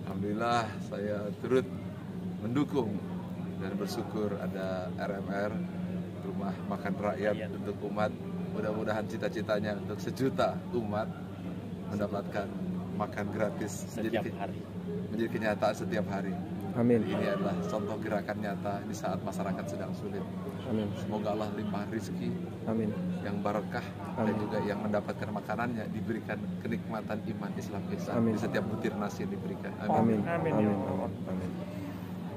Alhamdulillah saya turut mendukung dan bersyukur ada RMR, Rumah Makan Rakyat untuk umat. Mudah-mudahan cita-citanya untuk sejuta umat mendapatkan makan gratis menjadi kenyataan setiap hari. Amin. Ini adalah contoh gerakan nyata di saat masyarakat sedang sulit. Amin. Semoga Allah limpah rezeki, Amin. yang barakah, dan juga yang mendapatkan makanannya diberikan kenikmatan iman Islam ihsan di setiap butir nasi yang diberikan. Amin. Amin. Amin. Amin. Amin.